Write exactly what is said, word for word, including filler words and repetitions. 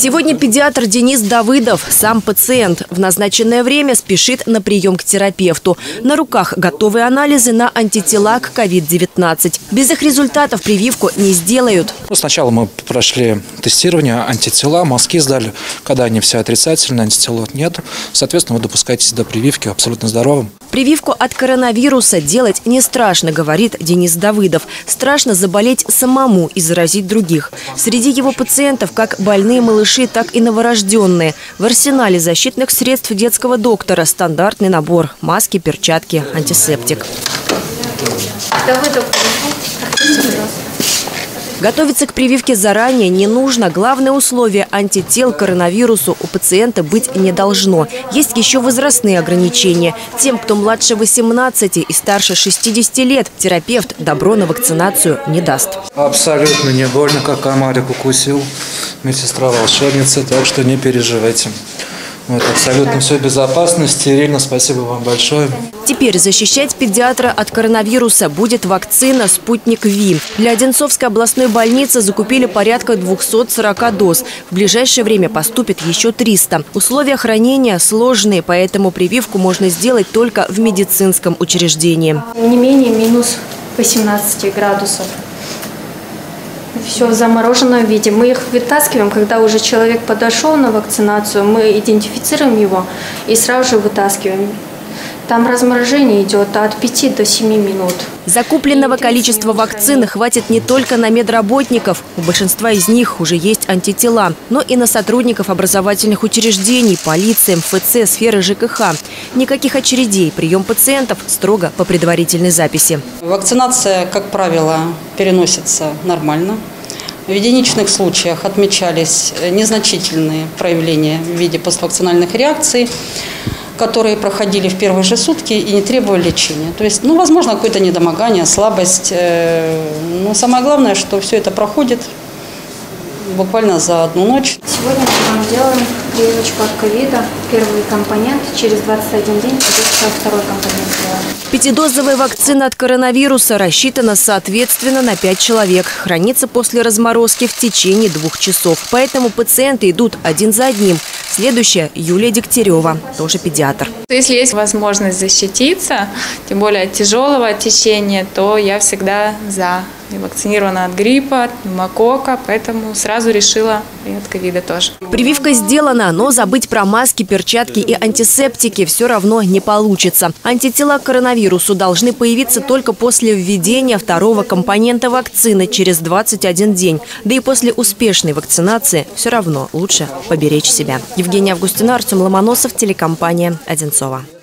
Сегодня педиатр Денис Давыдов, сам пациент, в назначенное время спешит на прием к терапевту. На руках готовые анализы на антитела к ковид девятнадцать. Без их результатов прививку не сделают. Ну, сначала мы прошли тестирование, антитела, мазки сдали. Когда они все отрицательные, антител нет, соответственно, вы допускаетесь до прививки абсолютно здоровым. Прививку от коронавируса делать не страшно, говорит Денис Давыдов. Страшно заболеть самому и заразить других. Среди его пациентов как больные малыши, так и новорожденные. В арсенале защитных средств детского доктора стандартный набор: маски, перчатки, антисептик. Готовиться к прививке заранее не нужно. Главное условие – антител к коронавирусу у пациента быть не должно. Есть еще возрастные ограничения. Тем, кто младше восемнадцати и старше шестидесяти лет, терапевт добро на вакцинацию не даст. Абсолютно не больно, как комарик укусил. Медсестра волшебница, так что не переживайте. Вот, абсолютно все безопасно, стерильно. Спасибо вам большое. Теперь защищать педиатра от коронавируса будет вакцина «Спутник Ви». Для Одинцовской областной больницы закупили порядка двухсот сорока доз. В ближайшее время поступит еще триста. Условия хранения сложные, поэтому прививку можно сделать только в медицинском учреждении. Не менее минус восемнадцати градусов. Все в замороженном виде. Мы их вытаскиваем, когда уже человек подошел на вакцинацию, мы идентифицируем его и сразу же вытаскиваем. Там разморожение идет от пяти до семи минут. Закупленного количества вакцин хватит не только на медработников. У большинства из них уже есть антитела, но и на сотрудников образовательных учреждений, полиции, эм эф цэ, сферы жэ ка ха. Никаких очередей. Прием пациентов строго по предварительной записи. Вакцинация, как правило, переносится нормально. В единичных случаях отмечались незначительные проявления в виде поствакцинальных реакций, которые проходили в первые же сутки и не требовали лечения. То есть, ну, возможно, какое-то недомогание, слабость. Но самое главное, что все это проходит буквально за одну ночь. Сегодня мы вам делаем прививочку от ковида. Первый компонент. Через двадцать один день придется второй компонент делать. Пятидозовая вакцина от коронавируса рассчитана соответственно на пять человек. Хранится после разморозки в течение двух часов. Поэтому пациенты идут один за одним. Следующая – Юлия Дегтярева, тоже педиатр. Если есть возможность защититься, тем более от тяжелого течения, то я всегда за. Я вакцинирована от гриппа, от пневмокока, поэтому сразу решила и от ковида тоже. Прививка сделана, но забыть про маски, перчатки и антисептики все равно не получится. Антитела к коронавирусу должны появиться только после введения второго компонента вакцины через двадцать один день. Да и после успешной вакцинации все равно лучше поберечь себя. Евгения Августина, Артем Ломоносов, телекомпания «Одинцова».